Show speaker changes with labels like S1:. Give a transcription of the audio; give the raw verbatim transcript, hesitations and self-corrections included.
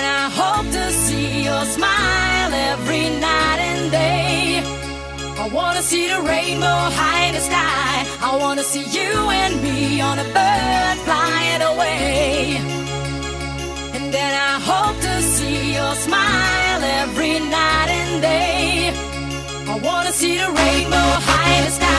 S1: I hope to see your smile every night and day. I wanna see the rainbow high in the sky. I wanna see you and me on a bird flying away. And then I hope to see your smile every night and day. I wanna see the rainbow high in the sky.